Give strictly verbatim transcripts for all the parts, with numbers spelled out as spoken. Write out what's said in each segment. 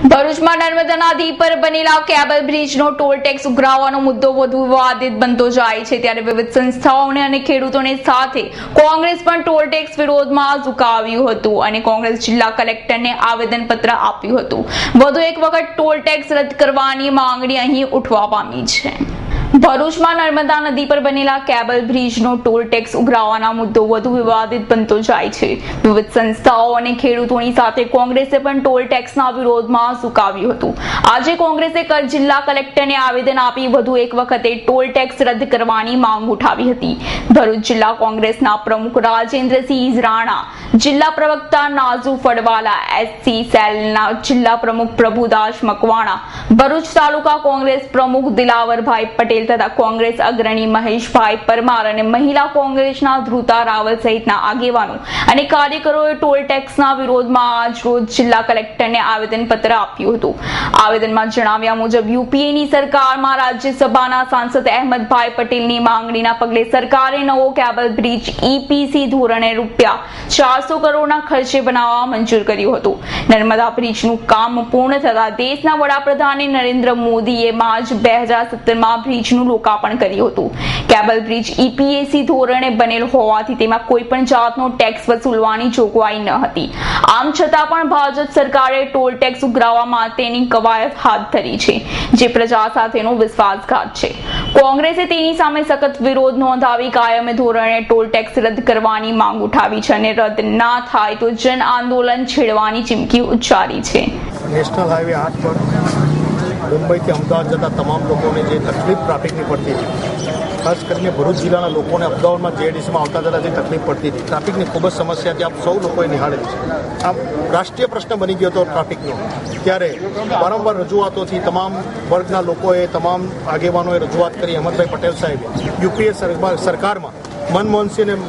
ભરૂચમાં નર્મદા નદી પર બનેલા કેબલ બ્રિજનો ટોલ ટેક્સ ઉઘરાવવાનો મુદ્દો વધુ વિવાદિત બનતો જાય છે, ત્યારે વિવિધ સંસ્થાઓને અને ખેડૂતોને સાથે કોંગ્રેસ પણ ટોલ ટેક્સ વિરોધમાં ઝુકાવ્યું હતું અને કોંગ્રેસ જિલ્લા કલેક્ટરને આવેદનપત્ર આપ્યું હતું. વધુ એક વખત ટોલ ટેક્સ રદ કરવાની માંગણી અહીં ઉઠવા પામી છે. ભરૂચમાં નર્મદા નદી પર બનેલા કેબલ બ્રિજનો ટોલ ટેક્સ ઉઘરાવવાનો મુદ્દો વધુ વિવાદિત બનતો જાય છે. વિવિધ સંસ્થાઓ અને ખેડૂતોની સાથે કોંગ્રેસે પણ ટોલ ટેક્સના વિરોધમાં ઝુકાવ્યું હતું. આજે કોંગ્રેસે જિલ્લા કલેક્ટરને આવેદન આપી વધુ એક વખતે ટોલ ટેક્સ રદ કરવાની માંગ ઉઠાવી હતી. ભરૂચ જિલ્લા કોંગ્રેસના પ્રમુખ રાજેન્દ્રસિંહ રાણા, જિલ્લા પ્રવક્તા નાઝુ ફળવાલા, એસસી સેલના જિલ્લા પ્રમુખ પ્રભુદાસ મકવાણા, ભરૂચ તાલુકા કોંગ્રેસ પ્રમુખ દિલાવરભાઈ પટેલ તથા કોંગ્રેસ અગ્રણી મહેશભાઈ પરમાર અને મહિલા કોંગ્રેસના ધ્રુતા રાવલ સહિતના આગેવાનો અને કાર્યકરોએ ટોલ ટેક્સના વિરોધમાં આજ રોજ જિલ્લા કલેક્ટરને આવેદનપત્ર આપ્યું હતું. આવેદનમાં જણાવ્યા મુજબ યુપીએની સરકારમાં રાજ્યસભાના સાંસદ અહેમદભાઈ પટેલની માંગણીના પગલે સરકારે નવો કેબલ બ્રિજ ઈપીસી ધોરણે રૂપિયા ચારસો કરોડના ખર્ચે બનાવવા મંજૂર કર્યું હતું. નર્મદા બ્રિજનું કામ પૂર્ણ થતા દેશના વડાપ્રધાન નરેન્દ્ર મોદીએ માર્ચ બે હજાર સત્તરમાં બ્રિજ લોકાર્પણ કર્યું હતું. કેબલ બ્રિજ ઈપીએસી ધોરણે બનેલ હોવાથી તેમાં કોઈ પણ જાતનો ટેક્સ વસૂલવાની જોગવાઈ ન હતી. આમ છતાં પણ ભાજપ સરકારે ટોલ ટેક્સ ઉઘરાવવા માટેની કવાયત હાથ ધરી છે, જે પ્રજા સાથેનો વિશ્વાસઘાત છે. કોંગ્રેસે તેની સામે સખત વિરોધ નોંધાવી કાયમી ધોરણે ટોલ ટેક્સ રદ કરવાની માંગ ઉઠાવી છે અને રદ ના થાય તો જન આંદોલન છેડવાની ચીમકી ઉચ્ચારી છે. નેશનલ હાઈવે આઠ પર મુંબઈથી અમદાવાદ જતા તમામ લોકોને જે તકલીફ ટ્રાફિકની પડતી હતી, ખાસ કરીને ભરૂચ જિલ્લાના લોકોને અમદાવાદમાં જેડીસીમાં આવતા જતા જે તકલીફ પડતી હતી, ટ્રાફિકની ખૂબ જ સમસ્યા જે આપ સૌ લોકોએ નિહાળેલી છે. આમ રાષ્ટ્રીય પ્રશ્ન બની ગયો હતો ટ્રાફિકનો. ત્યારે વારંવાર રજૂઆતોથી તમામ વર્ગના લોકોએ, તમામ આગેવાનોએ રજૂઆત કરી. અહેમદભાઈ પટેલ સાહેબે યુપીએ સરકારમાં મનમોહનસિંહ અને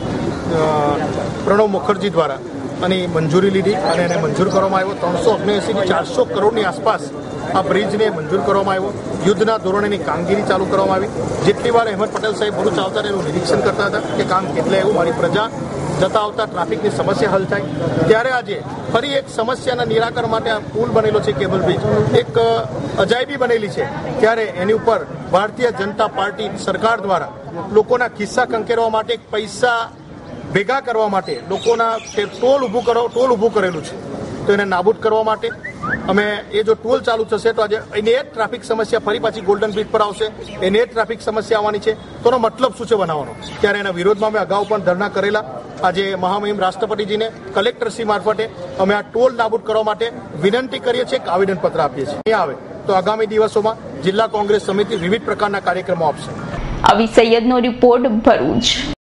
પ્રણવ મુખર્જી દ્વારા અને મંજૂરી લીધી અને એને મંજૂર કરવામાં આવ્યો. ત્રણસો ઓગણએંસીથી ચારસો કરોડની આસપાસ આ બ્રિજને મંજૂર કરવામાં આવ્યો. યુદ્ધના ધોરણેની કામગીરી ચાલુ કરવામાં આવી. જેટલી વાર અહેમદ પટેલ સાહેબ ભરૂચ આવતા એનું નિરીક્ષણ કરતા હતા કે કામ કેટલે એવું મારી પ્રજા જતા આવતા ટ્રાફિકની સમસ્યા હલ થાય. ત્યારે આજે ફરી એક સમસ્યાના નિરાકરણ માટે આ પુલ બનેલો છે, કેબલ બ્રિજ એક અજાયબી બનેલી છે. ત્યારે એની ઉપર ભારતીય જનતા પાર્ટી સરકાર દ્વારા લોકોના ખિસ્સા કંકેરવા માટે, પૈસા ભેગા કરવા માટે લોકોના ટોલ ઊભું કરો ટોલ ઊભું કરેલું છે. તો એને નાબૂદ કરવા માટે અમે એ જો ટોલ ચાલુ થશે તો આજે એને એ ટ્રાફિક સમસ્યા ફરી પાછી ગોલ્ડન બ્રિજ પર આવશે. એને એ ટ્રાફિક સમસ્યા આવવાની છે. તો એનો મતલબ શું છે બનાવવાનો? ત્યારે એના વિરોધમાં અમે અગાઉ પણ ધરણા કરેલા. આજે મહામહિમ રાષ્ટ્રપતિજીને કલેક્ટરશ્રી મારફતે અમે આ ટોલ નાબૂદ કરવા માટે વિનંતી કરીએ છીએ, આવેદનપત્ર આપીએ છીએ. નહીં આવે તો આગામી દિવસોમાં જિલ્લા કોંગ્રેસ સમિતિ વિવિધ પ્રકારના કાર્યક્રમો આપશે. અવી સૈયદનો રિપોર્ટ, ભરૂચ.